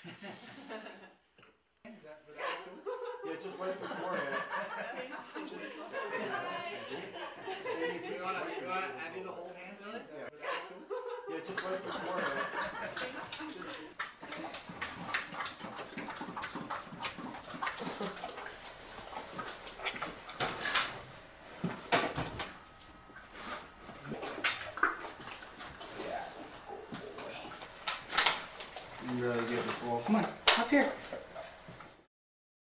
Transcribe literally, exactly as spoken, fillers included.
Yeah, just right before it. You want to, you want to, I do the whole hand? Yeah, yeah, just right before it.